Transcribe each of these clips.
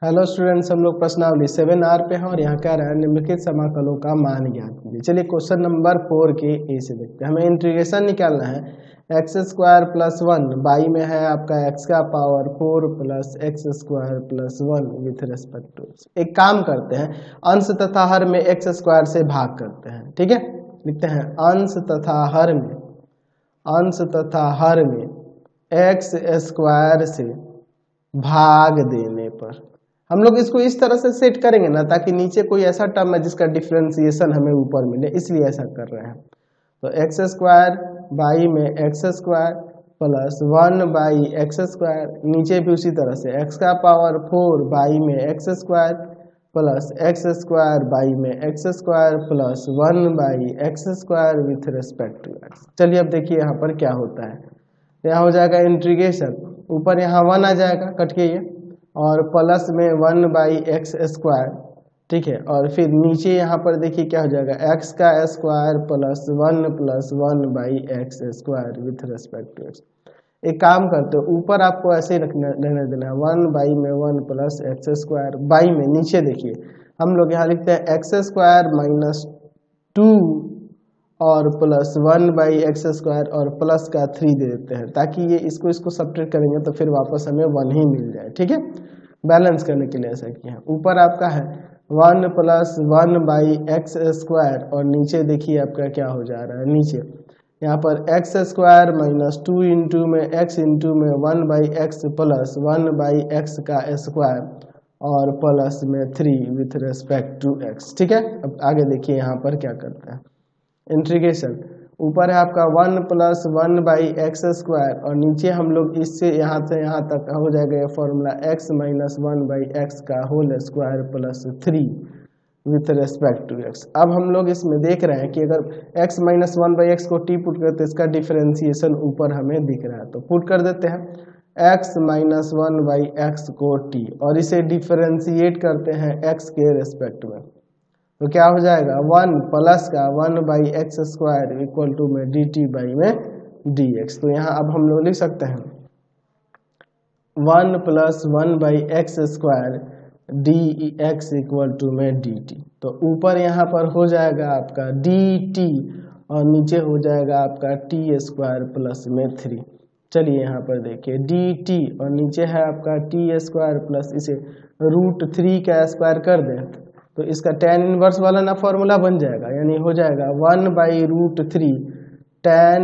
Hello students, हम लोग प्रश्नावली 7R पे हैं और यहाँ क्या रहा है, निम्नलिखित समाकलों का मान ज्ञात कीजिए। चलिए क्वेश्चन नंबर 4 के ए से देखते हैं। हमें इंटीग्रेशन निकालना है एक्स स्क्वायर प्लस 1 बाई में है आपका एक्स का power 4 plus x square plus 1 with respect to x. एक काम करते हैं, अंश तथा हर में एक्स स्क्वायर से भाग करते हैं। ठीक है, लिखते हैं अंश तथा हर में एक्स स्क्वायर से भाग देने पर हम लोग इसको इस तरह से सेट करेंगे ना, ताकि नीचे कोई ऐसा टर्म है जिसका डिफरेंशिएशन हमें ऊपर मिले, इसलिए ऐसा कर रहे हैं। तो एक्स स्क्वायर बाई में x square plus 1 by x square, नीचे भी उसी तरह से एक्स का पावर 4 बाई में x square plus x square by में x square plus 1 by x square with respect to x. चलिए अब देखिए यहाँ पर क्या होता है। यहाँ हो जाएगा इंटीग्रेशन, ऊपर यहाँ 1 आ जाएगा कट के ये, और प्लस में 1 बाई एक्स स्क्वायर। ठीक है, और फिर नीचे यहाँ पर देखिए क्या हो जाएगा, एक्स का square plus 1 by x square with respect to x. एक काम करते हो, ऊपर आपको ऐसे ही रहने देना है 1 बाई में 1 प्लस एक्स स्क्वायर बाई में, नीचे देखिए हम लोग यहाँ लिखते हैं एक्स स्क्वायर माइनस 2 और प्लस 1 बाई एक्स स्क्वायर और प्लस का 3 दे देते हैं, ताकि ये इसको सब्ट्रैक्ट करेंगे तो फिर वापस हमें 1 ही मिल जाए। ठीक है, बैलेंस करने के लिए ऐसा किया। ऊपर आपका है 1 प्लस 1 बाई एक्स स्क्वायर और नीचे देखिए आपका क्या हो जा रहा है, नीचे यहाँ पर एक्स स्क्वायर माइनस 2 इंटू में एक्स इंटू में 1 by x plus 1 by x का स्क्वायर और प्लस में 3 विथ रेस्पेक्ट टू एक्स। ठीक है, अब आगे देखिए यहाँ पर क्या करते हैं, इंटीग्रेशन ऊपर है आपका 1 प्लस 1 बाई एक्स स्क्वायर और नीचे हम लोग इससे यहाँ से यहाँ तक हो जाएगा ये formula x minus 1 by x का whole square plus 3 with respect to x. अब हम लोग इसमें देख रहे हैं कि अगर x माइनस 1 बाई एक्स को t पुट करते तो इसका डिफरेंशिएशन ऊपर हमें दिख रहा है, तो पुट कर देते हैं x माइनस 1 बाई एक्स को t और इसे डिफरेंशिएट करते हैं x के रेस्पेक्ट में, तो क्या हो जाएगा 1 प्लस का 1 by x square equal to में डी टी बाई में डी एक्स। तो यहाँ अब हम लोग लिख सकते हैं 1 plus 1 by x square d x equal to में डी टी। तो ऊपर यहाँ पर हो जाएगा आपका डी टी और नीचे हो जाएगा आपका टी स्क्वायर प्लस में 3। चलिए यहाँ पर देखिए डी टी और नीचे है आपका टी स्क्वायर प्लस इसे √3 का स्क्वायर कर दें तो इसका tan इनवर्स वाला ना फॉर्मूला बन जाएगा, यानी हो जाएगा 1 by √3 tan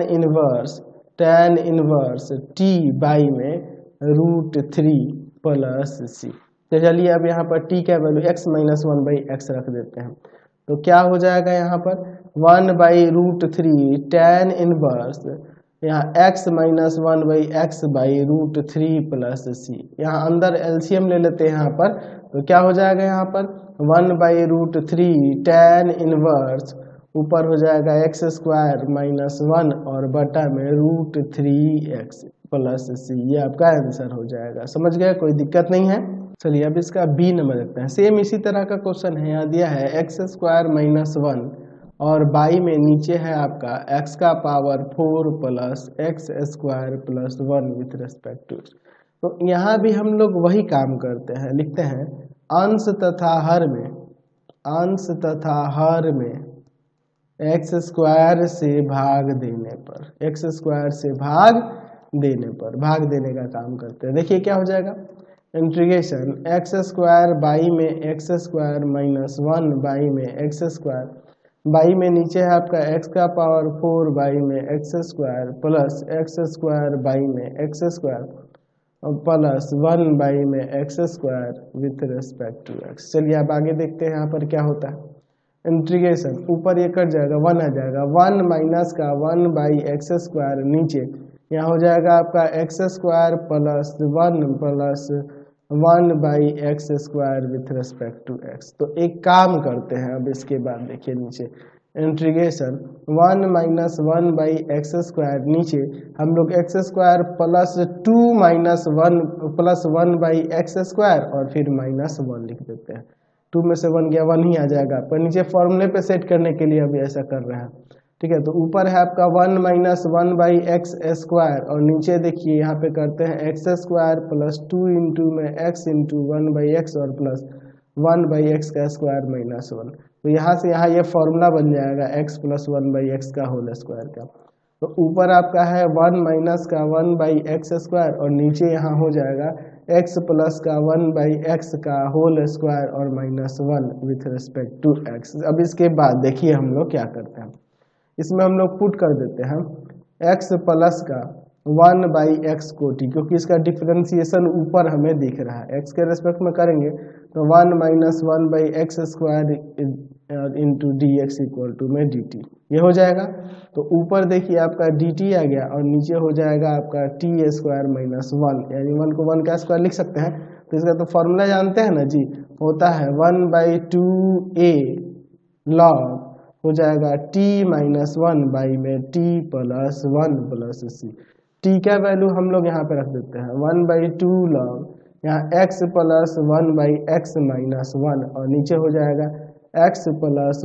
inverse t by में √3 प्लस सी। तो चलिए अब यहाँ पर t का value x minus 1 by x रख देते हैं, तो क्या हो जाएगा यहाँ पर 1 बाई √3 tan इनवर्स यहाँ x minus 1 by x by √3 plus c. यहाँ अंदर एलसीएम ले लेते हैं यहाँ पर, तो क्या हो जाएगा यहाँ पर 1 बाई √3 tan इनवर्स ऊपर हो जाएगा एक्स स्क्वायर माइनस 1 और बटा में √3x प्लस सी। ये आपका आंसर हो जाएगा। समझ गए, कोई दिक्कत नहीं है। चलिए अब इसका बी नंबर देखते हैं। सेम इसी तरह का क्वेश्चन है, यहाँ दिया है एक्स स्क्वायर माइनस 1 और बाई में नीचे है आपका x का power 4 plus x square plus 1 with respect to x. तो यहाँ भी हम लोग वही काम करते हैं, लिखते हैं अंश तथा हर में एक्स स्क्वायर से भाग देने का काम करते हैं। देखिए क्या हो जाएगा, इंटीग्रेशन एक्स स्क्वायर बाई में एक्स स्क्वायर माइनस 1 बाई में एक्स स्क्वायर, बाई में नीचे है आपका x का पावर 4 बाई में x square plus x square by में एक्स स्क्वायर प्लस 1 बाई में x square with respect to x. चलिए अब आगे देखते हैं यहाँ पर क्या होता है। इंटीग्रेशन ऊपर ये कट जाएगा 1 आ जाएगा, 1 माइनस का 1 बाई एक्स स्क्वायर, नीचे यहाँ हो जाएगा आपका x square plus 1 by x square with respect to x. तो एक काम करते हैं, अब इसके बाद देखिए नीचे integration 1 minus 1 by x square, नीचे हम लोग x square plus 2 minus 1 plus 1 by x square और फिर माइनस 1 लिख देते हैं। 2 में से 1 गया 1 ही आ जाएगा, पर नीचे फॉर्मूले पे सेट करने के लिए अभी ऐसा कर रहे हैं। ठीक है। तो ऊपर है आपका 1 माइनस 1 बाई एक्स स्क्वायर और नीचे देखिए यहाँ पे करते हैं एक्स स्क्वायर प्लस 2 इंटू में एक्स इंटू 1 बाई एक्स और प्लस 1 बाई एक्स का स्क्वायर माइनस 1। तो यहाँ से यहाँ ये फॉर्मूला बन जाएगा एक्स प्लस 1 बाई एक्स का होल स्क्वायर का। तो ऊपर आपका है 1 माइनस का 1 बाई एक्स स्क्वायर और नीचे यहाँ हो जाएगा x प्लस का 1 बाई एक्स का होल स्क्वायर और minus 1 with respect to x। अब इसके बाद देखिए हम लोग क्या करते हैं, इसमें हम लोग पुट कर देते हैं x प्लस का 1 बाई एक्स को t, क्योंकि इसका डिफरेंशिएशन ऊपर हमें दिख रहा है। x के रेस्पेक्ट में करेंगे तो 1 minus 1 by x square into d x equal to में डी टी, ये हो जाएगा। तो ऊपर देखिए आपका डी टी आ गया और नीचे हो जाएगा आपका टी स्क्वायर माइनस 1, यानी 1 को 1 का स्क्वायर लिख सकते हैं। तो इसका तो फॉर्मूला जानते हैं ना जी, होता है 1 बाई 2a लॉग हो जाएगा t माइनस 1 बाई में t plus 1 plus c। t का वैल्यू हम लोग यहाँ पे रख देते हैं 1 बाई 2 लॉग यहाँ x plus 1 by x minus 1 और नीचे हो जाएगा x plus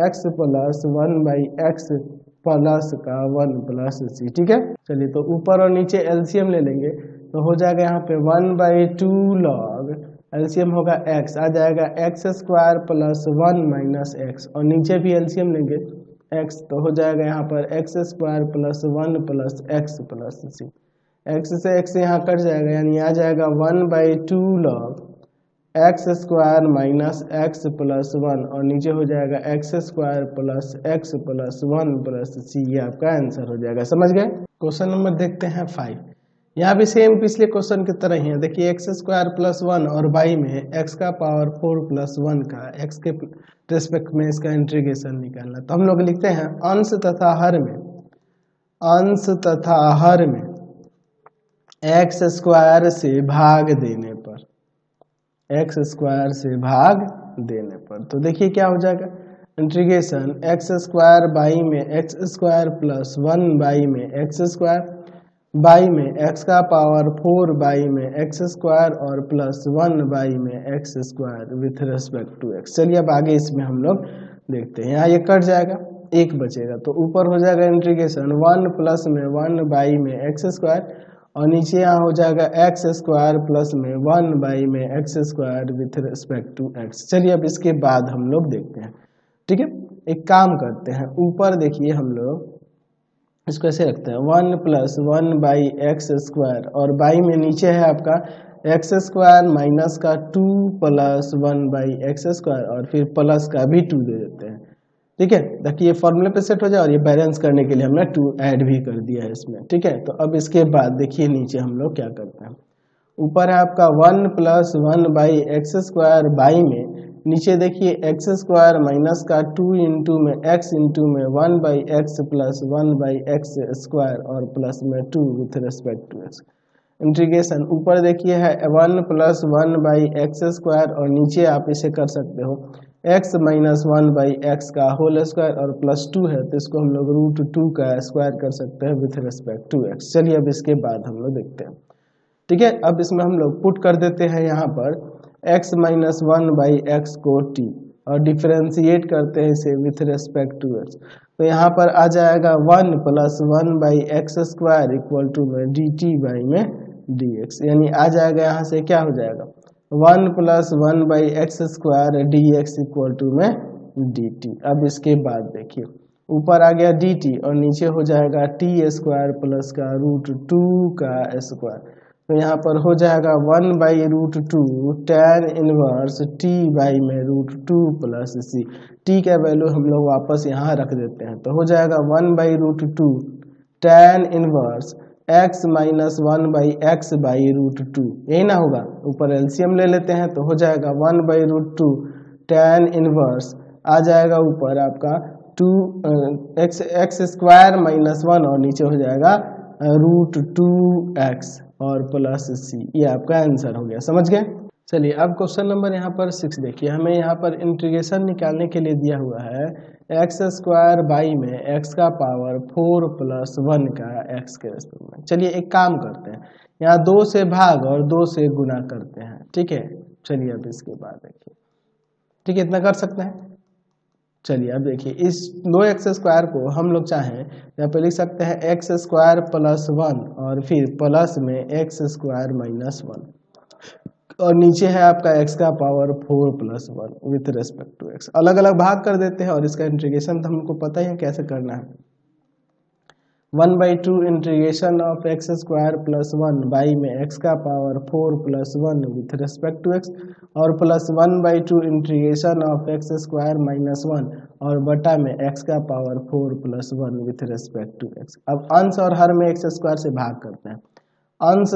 1 by x plus का 1 प्लस c। ठीक है, चलिए तो ऊपर और नीचे एलसीएम ले लेंगे तो हो जाएगा यहाँ पे 1 बाई 2 लॉग एलसीएम होगा x, आ जाएगा x square plus 1 minus x और नीचे भी एलसीएम लेंगे x, तो हो जाएगा यहाँ पर x square plus 1 plus x plus c. X से एक्स यहाँ कट जाएगा यानी आ जाएगा 1 by 2 log x square minus x plus 1 और नीचे हो जाएगा x square plus x plus 1 plus c. ये आपका आंसर हो जाएगा, समझ गए। क्वेश्चन नंबर देखते हैं 5। यहाँ भी सेम पिछले क्वेश्चन की तरह ही है। देखिए एक्स स्क्वायर प्लस 1 और बाई में एक्स का पावर 4 प्लस 1 का एक्स के रेस्पेक्ट में इसका इंटीग्रेशन निकालना। तो हम लोग लिखते हैं अंश तथा हर में एक्स स्क्वायर से भाग देने पर, एक्स स्क्वायर से भाग देने पर तो देखिए क्या हो जाएगा, इंटीग्रेशन एक्स स्क्वायर बाई में एक्स स्क्वायर प्लस 1 बाई में एक्स स्क्वायर बाई में एक्स का पावर 4 बाई में एक्स स्क्वायर और प्लस 1 बाई में x square with respect to x. चलिए अब आगे इसमें हम लोग देखते हैं। यहाँ ये कट जाएगा, एक बचेगा तो ऊपर हो जाएगा इंटीग्रेशन 1 प्लस में 1 बाई में एक्स स्क्वायर और नीचे यहाँ हो जाएगा एक्स स्क्वायर प्लस में 1 बाई में x square with respect to x. चलिए अब इसके बाद हम लोग देखते हैं। ठीक है, एक काम करते हैं, ऊपर देखिए हम लोग इसको ऐसे रखते हैं 1 प्लस 1 बाई एक्स स्क्वायर और बाई में नीचे है आपका एक्स स्क्वायर माइनस का 2 प्लस 1 बाई एक्स स्क्वायर और फिर प्लस का भी 2 दे देते हैं। ठीक है, ताकि ये फॉर्मूले पे सेट हो जाए और ये बैलेंस करने के लिए हमने 2 ऐड भी कर दिया है इसमें। ठीक है, तो अब इसके बाद देखिए नीचे हम लोग क्या करते हैं। ऊपर है आपका 1 plus 1 by x square by में नीचे देखिए एक्स स्क्वायर माइनस का 2 इंटू में एक्स इंटू में 1 by x plus 1 by x square और प्लस में 2 with respect to x. Integration ऊपर देखिए है 1 प्लस 1 बाई एक्स स्क्वायर और नीचे आप इसे कर सकते हो x माइनस 1 बाई एक्स का होल स्क्वायर और प्लस 2 है तो इसको हम लोग रूट 2 का स्क्वायर कर सकते हैं विथ रेस्पेक्ट टू एक्स। चलिए अब इसके बाद हम लोग देखते हैं। ठीक है, अब इसमें हम लोग पुट कर देते हैं यहाँ पर x माइनस 1 बाई एक्स को t और डिफरेंशिएट करते हैं इसे विथ रेस्पेक्ट टू एक्स। तो यहाँ पर आ जाएगा 1 plus 1 by x square equal to में डी टी बाई में डी एक्स, यानी आ जाएगा यहाँ से क्या हो जाएगा 1 plus 1 by x square d x equal to में डी टी। अब इसके बाद देखिए ऊपर आ गया डी टी और नीचे हो जाएगा टी स्क्वायर प्लस का रूट 2 का स्क्वायर। तो यहाँ पर हो जाएगा 1 by root 2 tan inverse t by में रूट 2 प्लस सी। टी का वैल्यू हम लोग वापस यहाँ रख देते हैं तो हो जाएगा 1 by root 2 tan inverse x minus 1 by x by root 2, यही ना होगा। ऊपर एलसीएम ले लेते हैं तो हो जाएगा 1 बाई रूट 2 tan इनवर्स आ जाएगा ऊपर आपका 2 एक्स स्क्वायर माइनस 1 और नीचे हो जाएगा रूट 2x और प्लस सी। ये आपका आंसर हो गया, समझ गए। चलिए अब क्वेश्चन नंबर यहाँ पर 6 देखिए, हमें यहाँ पर इंटीग्रेशन निकालने के लिए दिया हुआ है एक्स स्क्वायर बाई में एक्स का पावर 4 प्लस 1 का एक्स के रेस्पेक्ट में। चलिए एक काम करते हैं, यहाँ 2 से भाग और 2 से गुना करते हैं। ठीक है, चलिए अब इसके बाद देखिए। ठीक है, इतना कर सकते हैं। चलिए अब देखिए इस 2x² को हम लोग चाहें यहाँ पे लिख सकते हैं x² प्लस 1 और फिर प्लस में x² माइनस 1 और नीचे है आपका x का power 4 plus 1 with respect to x। अलग अलग भाग कर देते हैं और इसका इंटीग्रेशन तो हमको पता ही है कैसे करना है। 1/2 integration of x² plus 1 by में x का power 4 plus 1 with respect to x और plus 1/2 integration of x² minus 1 और बटा में x का power 4 plus 1 with respect to x। अब अंश और हर में x² से भाग करते हैं। अंश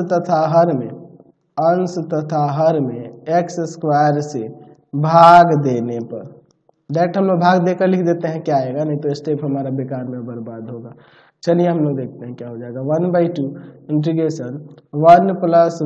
तथा हर में x² से भाग देने पर डायरेक्ट हम लोग भाग देकर लिख देते हैं, क्या आएगा, नहीं तो स्टेप हमारा बेकार में बर्बाद होगा। चलिए हम लोग देखते हैं क्या हो जाएगा। 1/2 इंटीग्रेशन 1 प्लस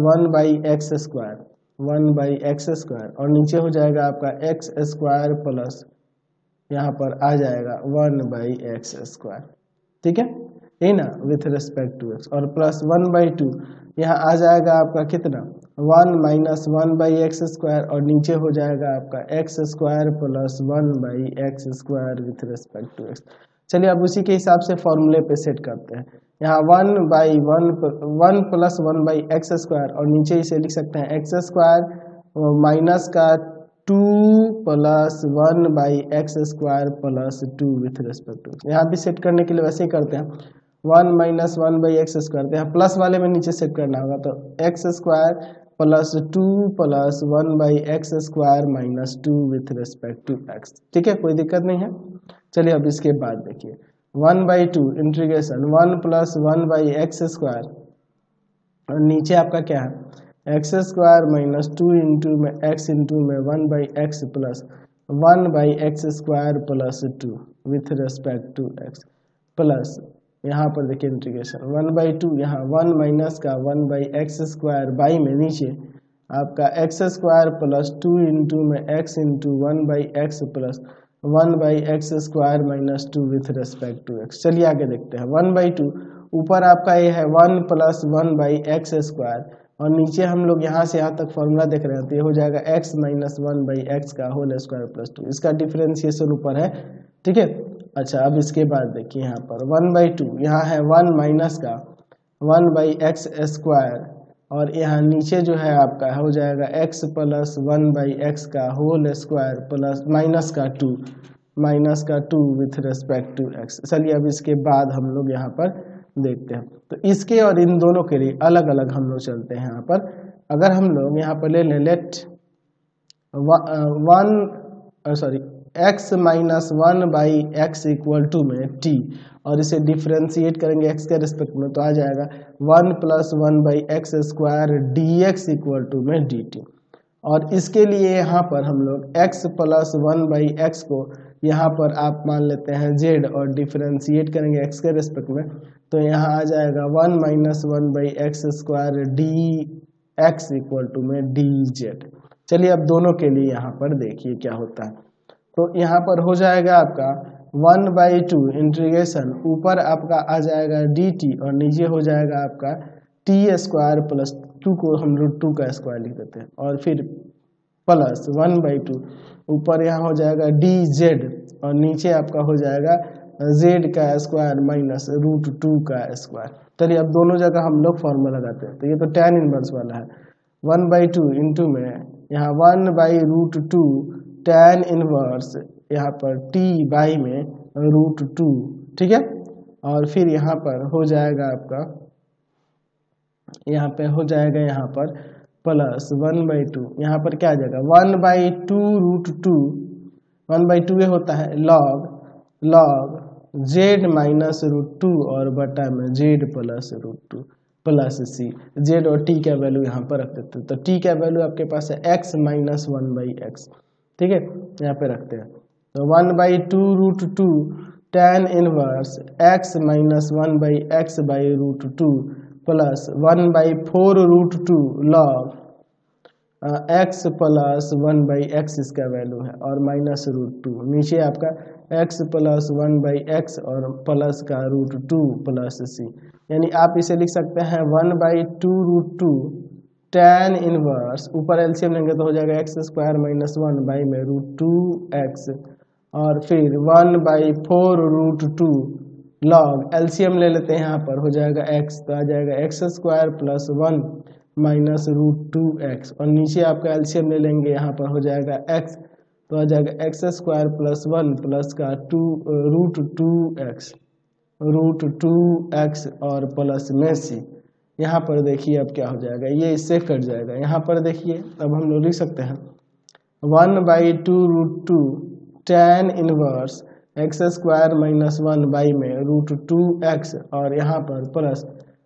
1/x² और नीचे हो जाएगा आपका x² प्लस यहाँ पर आ जाएगा 1/x², ठीक है, यही ना, विथ रेस्पेक्ट टू x और प्लस 1/2 यहाँ आ जाएगा आपका कितना 1 माइनस 1/x² और नीचे हो जाएगा आपका x² plus 1/x² with respect to x। चलिए अब उसी के हिसाब से फॉर्मूले पे सेट करते हैं। यहाँ 1 प्लस 1/x² और नीचे इसे लिख सकते हैं x² माइनस का 2 plus 1/x² plus 2 with respect to. यहाँ भी सेट करने के लिए वैसे ही करते हैं 1 माइनस 1/x², यहाँ प्लस वाले में नीचे सेट करना होगा तो x² plus 2 plus 1/x² minus 2 with respect to x, ठीक है, कोई दिक्कत नहीं है। चलिए अब इसके बाद देखिए 1/2 इंटीग्रेशन 1 प्लस 1/x² और नीचे आपका क्या है x² माइनस 2 इंटू में x इंटू में 1/x plus 1/x² plus 2 with respect to x plus यहाँ पर देखिए इंटीग्रेशन 1/2 यहाँ 1 माइनस का 1/x² बाई में नीचे आपका x² प्लस 2 इंटू में x into 1/x plus 1/x² minus 2 with respect to x। चलिए आगे देखते हैं 1/2 ऊपर आपका ये है 1 प्लस 1/x² और नीचे हम लोग यहाँ से यहाँ तक फॉर्मूला देख रहे हैं तो ये हो जाएगा x माइनस 1/x का होल स्क्वायर प्लस 2, इसका डिफरेंशिएशन ऊपर है, ठीक है। अच्छा अब इसके बाद देखिए यहाँ पर 1/2 यहाँ है 1 माइनस का 1/x² और यहाँ नीचे जो है आपका हो जाएगा x प्लस 1/x का होल स्क्वायर प्लस माइनस का 2 विथ रेस्पेक्ट टू x। चलिए अब इसके बाद हम लोग यहाँ पर देखते हैं तो इसके और इन दोनों के लिए अलग अलग हम लोग चलते हैं। यहाँ पर अगर हम लोग यहाँ पर ले लें let x minus 1/x equal to में t और इसे डिफ्रेंशिएट करेंगे x के रिस्पेक्ट में तो आ जाएगा 1 plus 1/x² dx equal to में dt और इसके लिए यहाँ पर हम लोग x प्लस 1/x को यहाँ पर आप मान लेते हैं z और डिफ्रेंशिएट करेंगे x के रिस्पेक्ट में तो यहाँ आ जाएगा 1 minus 1/x² dx equal to में dz। चलिए अब दोनों के लिए यहाँ पर देखिए क्या होता है तो यहाँ पर हो जाएगा आपका 1/2 इंटीग्रेशन ऊपर आपका आ जाएगा dt और नीचे हो जाएगा आपका t² प्लस 2 को हम लोग 2 का स्क्वायर लिख देते हैं और फिर प्लस 1/2 ऊपर यहाँ हो जाएगा dz और नीचे आपका हो जाएगा z का स्क्वायर माइनस √2 का स्क्वायर। चलिए अब दोनों जगह हम लोग फॉर्मूला लगाते हैं तो ये तो tan इनवर्स वाला है 1/2 इंटू में यहाँ 1/√2 tan इनवर्स यहाँ पर t बाई में √2, ठीक है, और फिर यहाँ पर हो जाएगा आपका यहाँ पे हो जाएगा यहाँ पर प्लस 1/2 यहाँ पर क्या आ जाएगा 1/2√2 1/2 ये होता है log z माइनस √2 और बटा में z plus √2 plus c, z और t का वैल्यू यहाँ पर रख देते हैं तो t का वैल्यू आपके पास है x माइनस 1/x, ठीक है, यहाँ पे रखते हैं तो 1/2√2 tan inverse x minus 1/x by √2 plus 1/4√2 log x plus 1/x इसका वैल्यू है और माइनस √2 नीचे आपका x प्लस 1/x और प्लस का √2 प्लस c, यानी आप इसे लिख सकते हैं 1/2√2 tan इनवर्स ऊपर एलसीएम लेंगे तो हो जाएगा x² माइनस 1 बाई में √2x और फिर 1/4√2 log एलसीएम ले लेते हैं, यहाँ पर हो जाएगा x, तो आ जाएगा x² + 1 - √2x, और नीचे आपका एलसीएम ले लेंगे, यहाँ पर हो जाएगा x, तो आ जाएगा x² + 1 प्लस का √2x और प्लस में c। यहाँ पर देखिए अब क्या हो जाएगा, ये इससे कट जाएगा। यहाँ पर देखिए अब हम लोग लिख सकते हैं 1/2√2 tan इनवर्स x² - 1 बाई में √2x, और यहाँ पर प्लस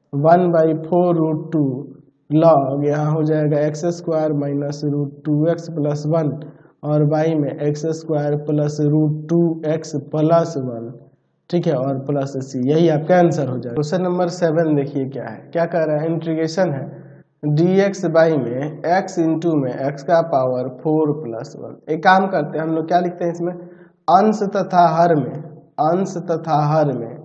1/4√2 log, यहाँ हो जाएगा x² - √2x + 1 और बाई में x² + √2x + 1, ठीक है, और प्लस c। यही आपका आंसर हो जाएगा। क्वेश्चन नंबर 7 देखिए क्या है, क्या कह रहा है, इंटीग्रेशन है dx बाई में x इंटू में x का पावर 4 + 1। एक काम करते हैं हम लोग, क्या लिखते हैं इसमें, अंश तथा हर में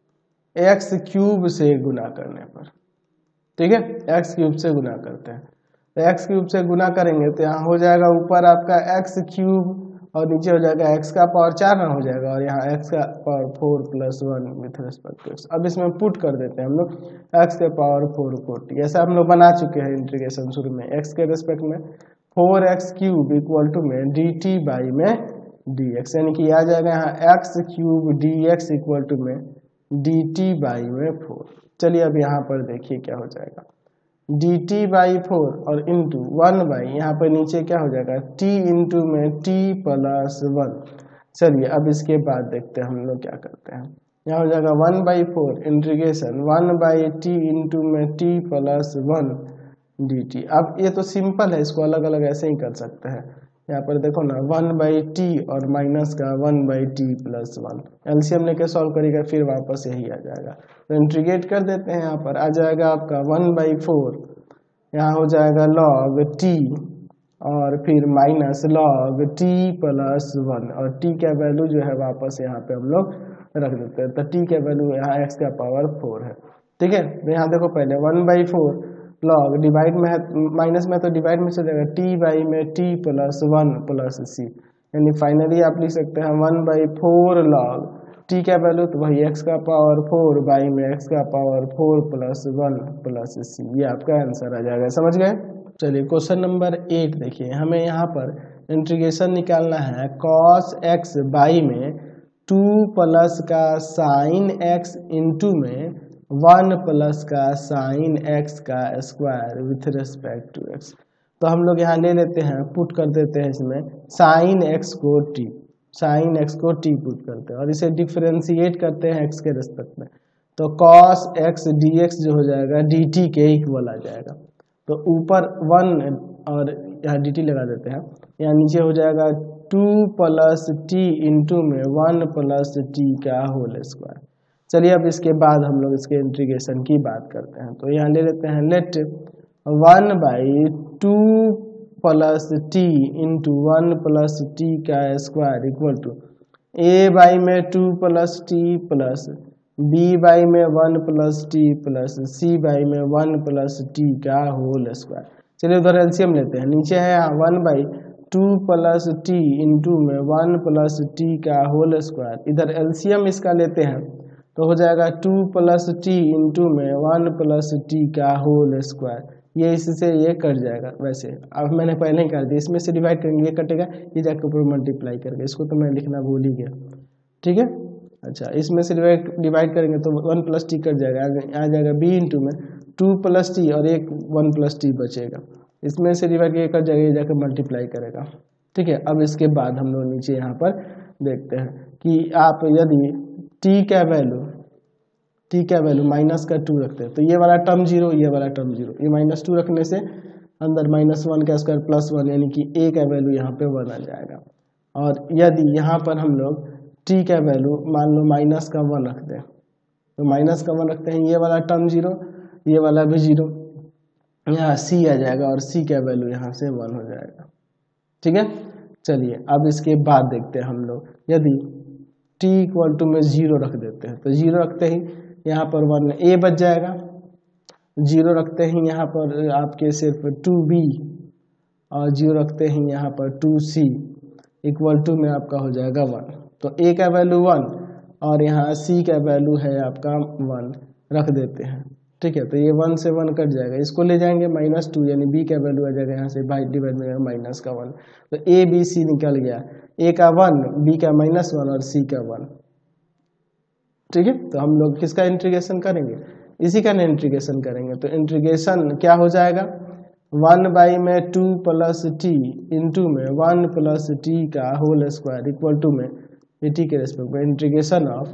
x³ से गुना करने पर, ठीक है, x³ से गुना करते हैं, तो x³ से गुना करेंगे तो यहाँ हो जाएगा ऊपर आपका x³ और नीचे हो जाएगा x का पावर 4 ना हो जाएगा, और यहाँ x का power 4 + 1 with respect to x। अब इसमें पुट कर देते हैं हम लोग x के पावर 4 को t, ऐसा हम लोग बना चुके हैं इंटीग्रेशन शुरू में, x के रिस्पेक्ट में 4x³ इक्वल टू में dt बाई में dx, यानी कि आ जाएगा यहाँ x³ dx इक्वल टू में dt बाई में 4। चलिए अब यहाँ पर देखिए क्या हो जाएगा, dt/4 और इंटू 1 बाई, यहाँ पर नीचे क्या हो जाएगा t इंटू में t + 1। चलिए अब इसके बाद देखते हैं हम लोग क्या करते हैं, यहाँ हो जाएगा 1/4 इंटीग्रेशन 1/t इंटू में t + 1 dt। अब ये तो सिंपल है, इसको अलग अलग ऐसे ही कर सकते हैं। यहाँ पर देखो ना 1/t और माइनस का 1/t + 1, एलसीएम लेके सॉल्व करेगा फिर वापस यही आ जाएगा, तो इंटीग्रेट कर देते हैं। यहाँ पर आ जाएगा आपका 1/4, यहाँ हो जाएगा log t और फिर माइनस log t + 1, और t का वैल्यू जो है वापस यहाँ पे हम लोग रख देते हैं, तो t का वैल्यू यहाँ x का पावर 4 है, ठीक है। तो यहाँ देखो पहले 1/4 log डिवाइड में है, माइनस में तो डिवाइड में चलेगा t बाई में t + 1 प्लस c, यानी फाइनली आप लिख सकते हैं 1/4 log t का वैल्यू तो वही x का पावर 4 बाई में x का पावर 4 + 1 प्लस c, ये आपका आंसर आ जाएगा। समझ गए। चलिए क्वेश्चन नंबर 8 देखिए, हमें यहाँ पर इंटीग्रेशन निकालना है cos x बाई में 2 प्लस का sin x इंटू में 1 प्लस का sin x का square with respect to x। तो हम लोग यहाँ ले लेते हैं, पुट कर देते हैं इसमें sin x को t पुट करते हैं और इसे डिफरेंशिएट करते हैं x के रिस्पेक्ट में, तो cos x dx जो हो जाएगा dt के इक्वल आ जाएगा। तो ऊपर 1 और यहाँ dt लगा देते हैं, यहाँ नीचे हो जाएगा 2 प्लस t इंटू में 1 प्लस t का होल स्क्वायर। चलिए अब इसके बाद हम लोग इसके इंटीग्रेशन की बात करते हैं, तो यहाँ ले लेते हैं let 1/2 plus t into 1 plus t का square equal to a by में 2 plus t plus b by में 1 plus t plus c by में 1 प्लस t का होल स्क्वायर। चलिए उधर एलसीएम लेते हैं, नीचे है 1/2 प्लस t इंटू में 1 प्लस t का होल स्क्वायर, इधर एलसीएम इसका लेते हैं तो हो जाएगा 2 प्लस t इंटू में 1 प्लस t का होल स्क्वायर, ये इससे ये कट जाएगा। वैसे अब मैंने पहले ही कर दिया, इसमें से डिवाइड करेंगे ये कटेगा, ये जाकर ऊपर मल्टीप्लाई करके, इसको तो मैं लिखना भूल ही गया, ठीक है। अच्छा इसमें से डिवाइड करेंगे तो 1 प्लस टी कट जाएगा, आ जाएगा b इंटू में 2 प्लस टी और एक 1 प्लस टी बचेगा, इसमें से डिवाइड करके कट जाएगा, ये जाकर मल्टीप्लाई करेगा, ठीक है। अब इसके बाद हम लोग नीचे यहाँ पर देखते हैं कि आप यदि t का वैल्यू माइनस का 2 रखते हैं तो ये वाला टर्म 0, ये वाला टर्म 0, ये -2 रखने से अंदर -1 का स्क्वायर प्लस 1, यानी कि a का वैल्यू यहाँ पे 1 आ जाएगा। और यदि यहाँ पर हम लोग t का वैल्यू मान लो -1 रखते हैं, तो -1 रखते हैं, ये वाला टर्म 0, ये वाला भी 0, यहाँ c आ जाएगा और c का वैल्यू यहाँ से 1 हो जाएगा, ठीक है। चलिए अब इसके बाद देखते हैं हम लोग, यदि t इक्वल टू में 0 रख देते हैं तो 0 रखते ही यहाँ पर 1 a बच जाएगा, 0 रखते ही यहाँ पर आपके सिर्फ 2b और 0 रखते ही यहाँ पर 2c, इक्वल टू में आपका हो जाएगा 1। तो ए का वैल्यू 1 और यहाँ सी का वैल्यू है आपका 1 रख देते हैं। ठीक है, तो ये 1 से 1 कट जाएगा, इसको ले जाएंगे -2 यानी बी का वैल्यू आ जाएगा यहाँ से डिवाइड में जाएगा माइनस का 1। तो ए बी सी निकल गया, ए का 1, बी का -1 और सी का 1। ठीक है, तो हम लोग किसका इंटीग्रेशन करेंगे, इसी का इंटीग्रेशन करेंगे। तो इंटीग्रेशन क्या हो जाएगा, 1 में 2 प्लस टी इंटू में 1 प्लस टी का होल स्क्वायर इक्वल टू में टी के रेस्पेक्ट में इंटीग्रेशन ऑफ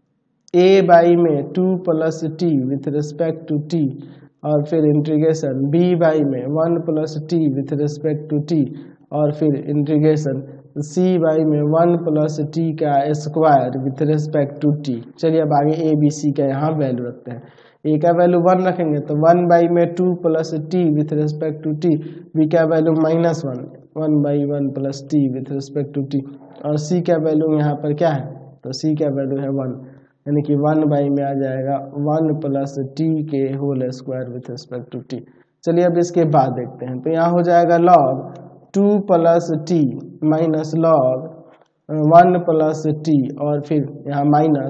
a में 2 plus T with respect to T और फिर इंटीग्रेशन b में 1 plus T with respect to T और फिर इंटीग्रेशन c में 1 प्लस टी का square with respect to T. चलिए अब आगे a b c का यहाँ वैल्यू रखते हैं। a का वैल्यू 1 रखेंगे तो 1 में 2 plus T with respect to T, b का value -1, 1 plus T with respect to T और c का वैल्यू यहाँ पर क्या है, तो c का वैल्यू है 1 यानी कि 1 में आ जाएगा 1 प्लस टी के whole square with respect to T. चलिए अब इसके बाद देखते हैं, तो यहाँ हो जाएगा log 2 plus T minus log 1 plus T और फिर यहाँ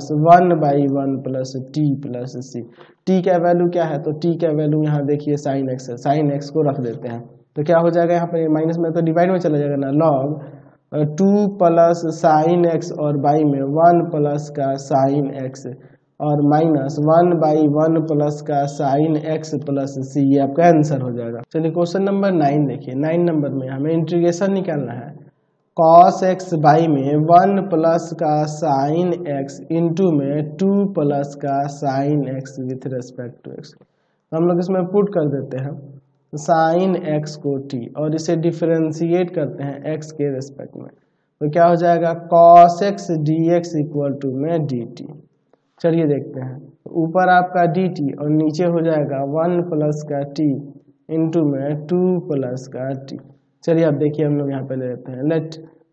-1/1 प्लस टी प्लस सी। टी का वैल्यू क्या है, तो टी का वैल्यू यहाँ देखिए साइन एक्स है, साइन एक्स को रख देते हैं। तो क्या हो जाएगा यहाँ पर माइनस में तो डिवाइड में चला जाएगा ना, log 2 प्लस साइन एक्स और बाई में 1 प्लस का साइन एक्स और -1/1 प्लस का साइन एक्स प्लस सी, ये आपका आंसर हो जाएगा। चलिए क्वेश्चन नंबर 9 देखिए। 9 नंबर में हमें इंटीग्रेशन निकालना है cos x बाई में 1 प्लस का साइन एक्स इंटू में 2 प्लस का sine X with respect to x. तो हम लोग इसमें पुट कर देते हैं साइन एक्स को टी और इसे डिफरेंशिएट करते हैं एक्स के रेस्पेक्ट में। तो क्या हो जाएगा cos x dx equal to में dt। चलिए देखते हैं, तो ऊपर आपका dt और नीचे हो जाएगा 1 प्लस का t इंटू में 2 प्लस का t। चलिए अब देखिए हम लोग यहाँ पे ले लेते हैं, लेट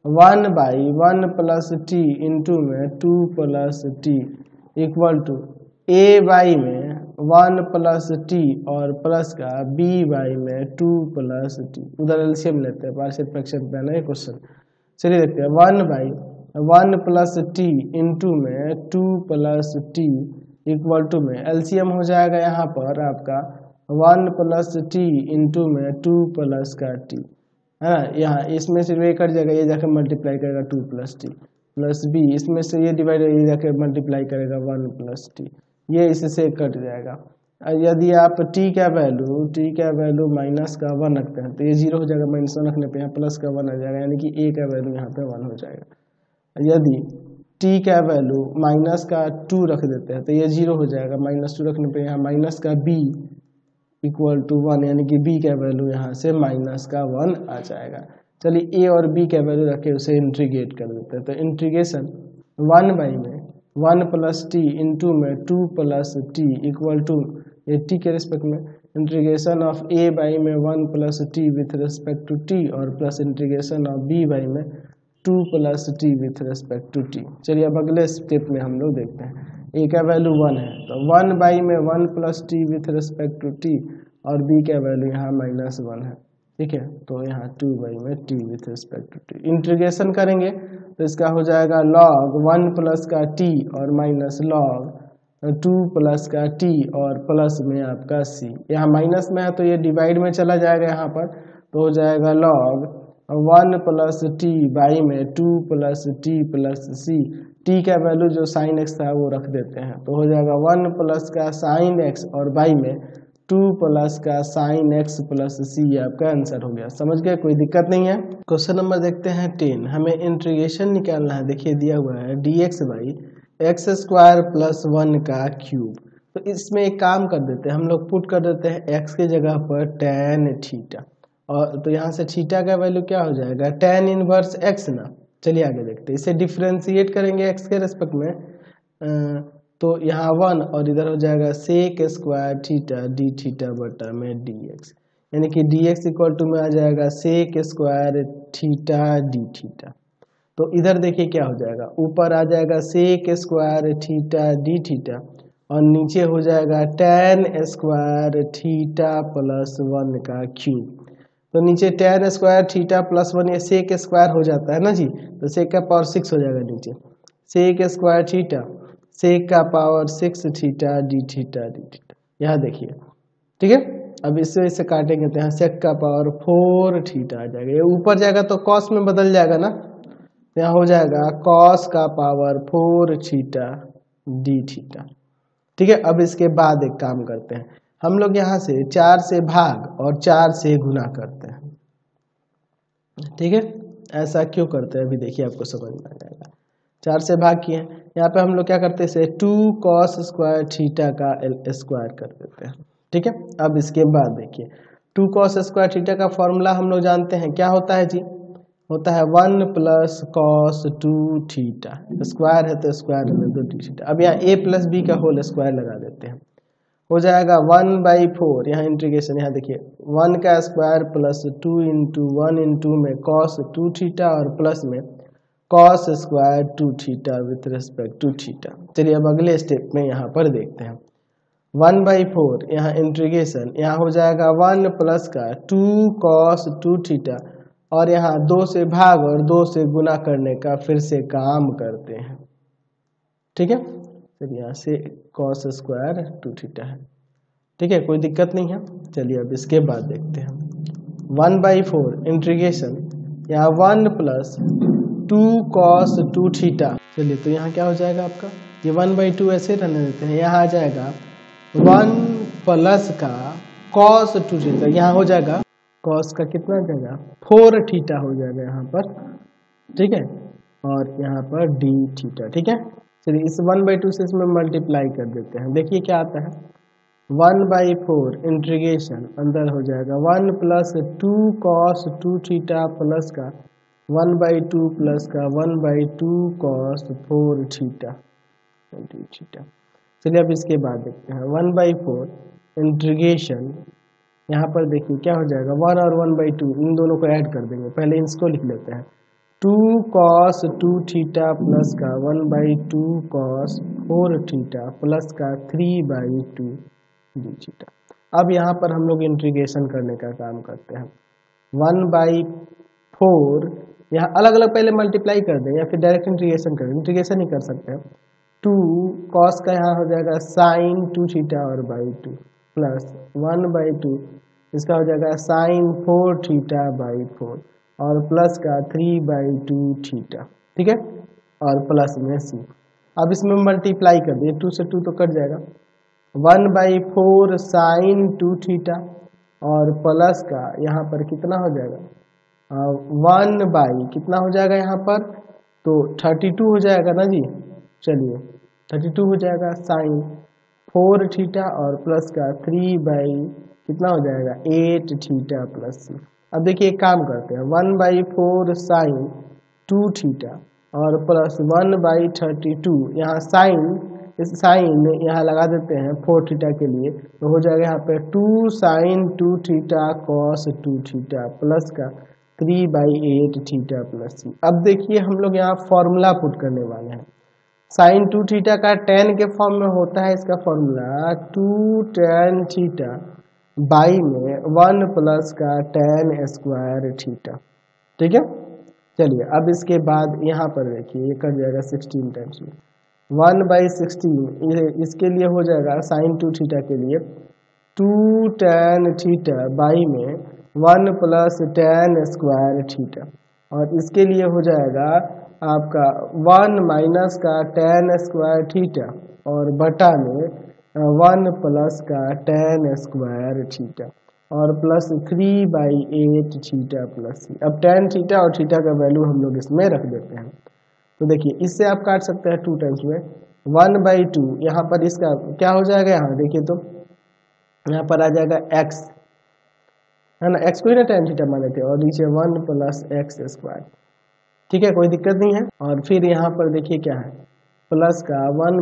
1/1 प्लस टी इंटू में 2 plus T equal to a में 1 प्लस टी और प्लस का b में 2 प्लस टी। उधर एलसीएम लेते हैं, पार्शियल फ्रैक्शन पे है क्वेश्चन। चलिए देखते हैं 1/1 प्लस टी इंटू में 2 प्लस टी इक्वल टू में एलसीएम हो जाएगा यहाँ पर आपका 1 प्लस टी इंटू में 2 प्लस का टी है ना, यहाँ इसमें से ये कट जाएगा, ये जाकर मल्टीप्लाई करेगा 2 प्लस टी प्लस बी, इसमें से ये डिवाइड ये जाकर मल्टीप्लाई करेगा 1 प्लस टी, ये इससे कट जाएगा। यदि आप t का वैल्यू माइनस का 1 रखते हैं तो ये 0 हो जाएगा, -1 रखने पे यहाँ प्लस का 1 आ जाएगा यानी कि a का वैल्यू यहाँ पे 1 हो जाएगा। यदि t का वैल्यू माइनस का 2 रख देते हैं तो ये 0 हो जाएगा, -2 रखने पे यहाँ माइनस का b इक्वल टू 1 यानी कि b का वैल्यू यहाँ से माइनस का 1 आ जाएगा। चलिए a और b का वैल्यू रख के उसे इंटीग्रेट कर देते हैं। तो इंटीग्रेशन 1 में 1 प्लस टी इंटू में 2 प्लस टी इक्वल टू ये टी के रिस्पेक्ट में इंटीग्रेशन ऑफ a में 1 plus T with respect to T और प्लस इंटीग्रेशन ऑफ b में 2 plus T with respect to T. चलिए अब अगले स्टेप में हम लोग देखते हैं, a का वैल्यू 1 है तो 1 में 1 plus T with respect to T और b का वैल्यू यहाँ -1 है। ठीक है, तो यहाँ 2 में T with respect to T integration करेंगे तो इसका हो जाएगा log 1 प्लस का टी और माइनस log 2 प्लस का टी और प्लस में आपका c। यहाँ माइनस में है तो ये डिवाइड में चला जाएगा यहाँ पर, तो हो जाएगा log 1 प्लस टी बाई में 2 प्लस टी प्लस सी। टी का वैल्यू जो साइन एक्स था वो रख देते हैं तो हो जाएगा 1 प्लस का साइन एक्स और बाई में 2 प्लस का साइन एक्स प्लस सी, आपका आंसर हो गया। समझ गए, कोई दिक्कत नहीं है। क्वेश्चन नंबर देखते हैं 10। हमें इंटीग्रेशन निकालना है, देखिए दिया हुआ है dx/x² प्लस 1 का क्यूब। तो इसमें एक काम कर देते हैं, हम लोग पुट कर देते हैं x के जगह पर tan थीटा और तो यहाँ से थीटा का वैल्यू क्या हो जाएगा tan इनवर्स x ना। चलिए आगे देखते हैं, इसे डिफरेंशिएट करेंगे x के रेस्पेक्ट में तो यहाँ 1 और इधर हो जाएगा sec² थीटा डी थीटा बटा में dx यानी कि dx इक्वल टू में आ जाएगा sec² थीटा डी थीटा। तो इधर देखिए क्या हो जाएगा, ऊपर आ जाएगा sec² थीटा डी थीटा और नीचे हो जाएगा tan² थीटा प्लस 1 का क्यूब। तो नीचे tan स्क्वायर थीटा प्लस 1 ये सेक स्क्वायर हो जाता है ना जी, तो सेक का पावर 6 हो जाएगा नीचे, सेक स्क्वायर थीटा सेक का power 6 theta D theta D theta, यहाँ देखिए ठीक है। अब इससे काटेंगे तो यहाँ सेक का पावर 4 थीटा आ जाएगा, ये ऊपर जाएगा तो कॉस में बदल जाएगा ना, तो यहाँ हो जाएगा कॉस का पावर 4 थीटा डी थीटा। ठीक है, अब इसके बाद एक काम करते हैं, हम लोग यहाँ से 4 से भाग और 4 से गुना करते हैं। ठीक है, ऐसा क्यों करते हैं अभी देखिए आपको समझ में आ जाएगा। 4 से भाग किए, यहाँ पे हम लोग क्या करते हैं, इसे 2 cos स्क्वायर थीटा का स्क्वायर कर देते हैं। ठीक है, अब इसके बाद देखिए 2 cos स्क्वायर थीटा का फॉर्मूला हम लोग जानते हैं, क्या होता है जी, होता है 1 प्लस कॉस 2 थीटा, स्क्वायर है तो स्क्वायर में 2 थीटा। अब यहाँ a प्लस बी का होल स्क्वायर लगा देते हैं, हो जाएगा 1/4, यहाँ इंटीग्रेशन, यहाँ देखिए 1 का स्क्वायर प्लस 2 इंटू 1 इंटू में कॉस 2 थीटा और प्लस में cos square 2 theta with respect to theta. चलिए अब अगले स्टेप में यहाँ पर देखते हैं, 1/4 यहाँ इंटीग्रेशन, यहाँ हो जाएगा 1 प्लस का 2 cos 2 थीटा और यहाँ 2 से भाग और 2 से गुना करने का फिर से काम करते हैं। ठीक है, चलिए यहाँ से cos स्क्वायर 2 थीटा है। ठीक है, कोई दिक्कत नहीं है। चलिए अब इसके बाद देखते हैं, 1/4 इंटीग्रेशन, यहाँ 1 प्लस 2 cos 2 थीटा। चलिए तो यहाँ क्या हो जाएगा आपका, ये 1/2 ऐसे रहने देते हैं, यहाँ आ जाएगा 1 प्लस का cos 2 थीटा, यहाँ हो जाएगा cos का कितना आ जाएगा 4 थीटा हो जाएगा यहाँ पर। ठीक है, और यहाँ पर d थीटा। ठीक है, चलिए इस 1/2 से इसमें मल्टीप्लाई कर देते हैं, देखिए क्या आता है, 1/4 इंटीग्रेशन अंदर हो जाएगा 1 प्लस 2 cos 2 थीटा प्लस का 1/2 प्लस का 1/2 cos 4 थीटा थीटा। चलिए अब इसके बाद देखते हैं, 1/4 इंटीग्रेशन, यहाँ पर देखिए क्या हो जाएगा, 1 और 1/2 इन दोनों को ऐड कर देंगे, पहले इसको लिख लेते हैं, 2 cos 2 थीटा प्लस का 1/2 cos 4 थीटा प्लस का 3/2 डी थीटा। अब यहाँ पर हम लोग इंटीग्रेशन करने का काम करते हैं, 1/4 यहाँ अलग अलग पहले मल्टीप्लाई कर दें या फिर डायरेक्ट इंटीग्रेशन करें, इंटीग्रेशन ही कर सकते हैं, 2 cos का यहाँ हो जाएगा sin 2 थीटा और बाई 2 प्लस 1/2 इसका हो जाएगा sin 4 थीटा बाई 4 और प्लस का 3/2 थीटा। ठीक है, और प्लस में c। अब इसमें मल्टीप्लाई कर दिए, 2 से 2 तो कट जाएगा, 1/4 sin 2 थीटा और प्लस का यहाँ पर कितना हो जाएगा 1 बाई कितना हो जाएगा यहाँ पर, तो 32 हो जाएगा ना जी। चलिए 32 हो जाएगा sin 4 थीटा और प्लस का 3 कितना हो जाएगा 8 थीटा प्लस c। अब देखिए एक काम करते हैं, 1/4 sin 2 थीटा और प्लस 1/32, यहाँ साइन, इस साइन यहाँ लगा देते हैं 4 थीटा के लिए, तो हो जाएगा यहाँ पे 2 sin 2 theta cos 2 theta plus का 3/8 थीटा प्लस c। अब देखिए हम लोग यहाँ फॉर्मूला पुट करने वाले हैं, sin 2 थीटा का tan के फॉर्म में होता है, इसका फॉर्मूला 2 tan थीटा बाई में 1 प्लस का tan स्क्वायर थीटा। ठीक है, चलिए अब इसके बाद यहाँ पर देखिए ये कर जाएगा 16 टाइम्स में 1/16, इसके लिए हो जाएगा sin 2 थीटा के लिए 2 tan थीटा बाई में 1 प्लस tan स्क्वायर थीटा, और इसके लिए हो जाएगा आपका 1 माइनस का tan स्क्वायर थीटा और बटा में 1 प्लस का tan स्क्वायर थीटा और प्लस 3/8 थीटा प्लस c। अब tan थीटा और थीटा का वैल्यू हम लोग इसमें रख देते हैं, तो देखिए इससे आप काट सकते हैं 2 टाइम्स में 1/2, यहाँ पर इसका क्या हो जाएगा, यहाँ देखिए तो यहाँ पर आ जाएगा x है ना, x को ही ना tan थीटा माने थे, और नीचे 1 प्लस x स्क्वायर। ठीक है, कोई दिक्कत नहीं है। और फिर यहाँ पर देखिए क्या है, प्लस का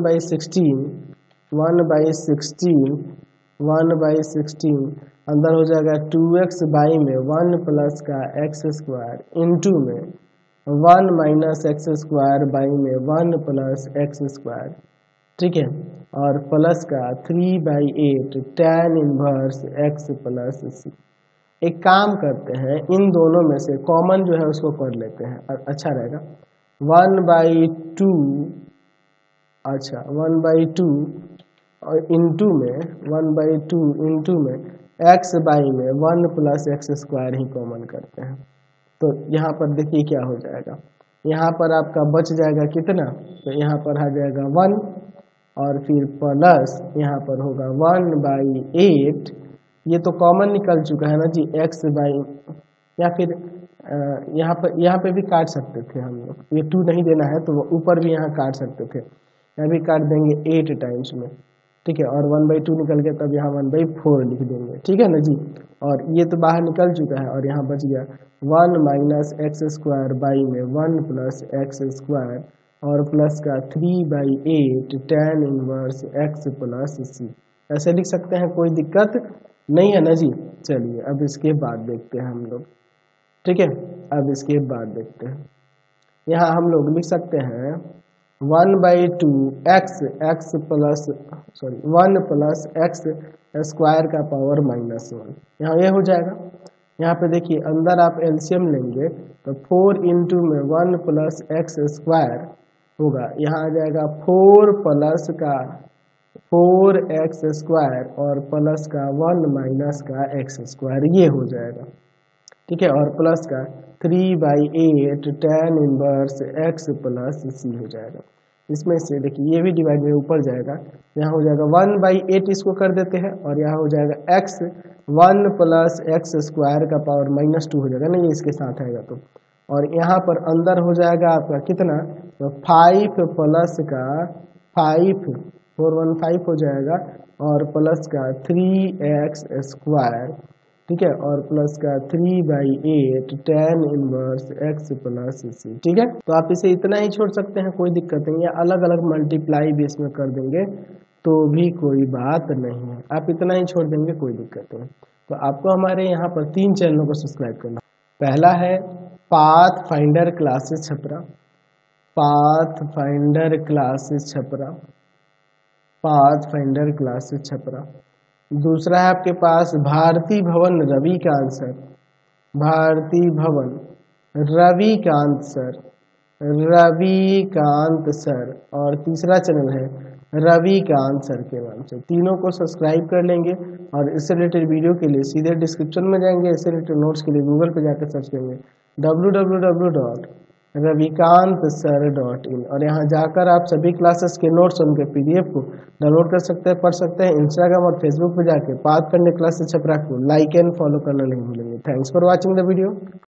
1/16 अंदर हो जाएगा 2x बाई में 1 प्लस का x स्क्वायर इंटू में 1 माइनस x स्क्वायर बाई में 1 प्लस x स्क्वायर। ठीक है, और प्लस का 3/8 tan inverse x plus c। एक काम करते हैं, इन दोनों में से कॉमन जो है उसको कर लेते हैं, अच्छा रहेगा। 1/2, अच्छा 1/2 और इंटू में 1/2 इंटू में x बाई में 1 प्लस एक्स स्क्वायर ही कॉमन करते हैं। तो यहाँ पर देखिए क्या हो जाएगा, यहाँ पर आपका बच जाएगा कितना, तो यहाँ पर आ जाएगा 1 और फिर प्लस यहाँ पर होगा 1/8, ये तो कॉमन निकल चुका है ना जी, x बाई, या फिर यहाँ पे भी काट सकते थे हम लोग, ये 2 नहीं देना है तो ऊपर भी यहाँ काट सकते थे, यहाँ भी काट देंगे 8 टाइम्स में, ठीक है, और 1/2 निकल गया तब यहाँ 1/4 लिख देंगे, ठीक है ना जी। और ये तो बाहर निकल चुका है और यहाँ बच गया 1 माइनस एक्स स्क्वायर बाई में 1 प्लस एक्स स्क्वायर और प्लस का 3/8 tan inverse x plus C, ऐसे लिख सकते हैं, कोई दिक्कत नहीं है ना जी। चलिए अब इसके बाद देखते हैं हम लोग, ठीक है, अब इसके बाद देखते हैं, यहाँ हम लोग लिख सकते हैं 1/2 x plus 1 plus x square का पावर -1, यहाँ ये हो जाएगा। यहाँ पे देखिए अंदर आप एलसीएम लेंगे तो 4 इंटू में 1 प्लस एक्स स्क्वायर होगा, यहाँ आ जाएगा 4 प्लस का 4x स्क्वायर और प्लस का 1 माइनस का एक्स स्क्वायर, ये हो जाएगा, ठीक है, और प्लस का 3/8 tan inverse x plus C हो जाएगा। इसमें से देखिए ये भी डिवाइड में ऊपर जाएगा, यहाँ हो जाएगा 1/8, इसको कर देते हैं, और यहाँ हो जाएगा x 1 प्लस एक्स स्क्वायर का पावर -2 हो जाएगा ना, ये इसके साथ आएगा तो, और यहाँ पर अंदर हो जाएगा आपका कितना, तो 5 प्लस का 5 415 हो जाएगा और प्लस का 3x स्क्वायर, ठीक है, और प्लस का 3/8 tan inverse x plus C, ठीक है। तो आप इसे इतना ही छोड़ सकते हैं, कोई दिक्कत नहीं है, अलग अलग मल्टीप्लाई भी इसमें कर देंगे तो भी कोई बात नहीं है, आप इतना ही छोड़ देंगे, कोई दिक्कत नहीं। तो आपको हमारे यहाँ पर 3 चैनलों को सब्सक्राइब करना, पहला है path finder classes Chapra, path finder classes Chapra, path finder classes Chapra. दूसरा है आपके पास भारती भवन रविकांत सर, भारती भवन रविकांत सर, रविकांत सर, और तीसरा चैनल है रविकांत सर के नाम से। तीनों को सब्सक्राइब कर लेंगे और इससे रिलेटेड वीडियो के लिए सीधे डिस्क्रिप्शन में जाएंगे, इससे रिलेटेड नोट्स के लिए गूगल पे जाकर सर्च करेंगे www.ravikantsir.in, और यहाँ जाकर आप सभी क्लासेस के नोट्स और उनके PDF को डाउनलोड कर सकते हैं, पढ़ सकते हैं। इंस्टाग्राम और फेसबुक पे जाके पाथ फाइंडर क्लासेस छपरा को लाइक एंड फॉलो करना नहीं भूलेंगे। Thanks for watching the video.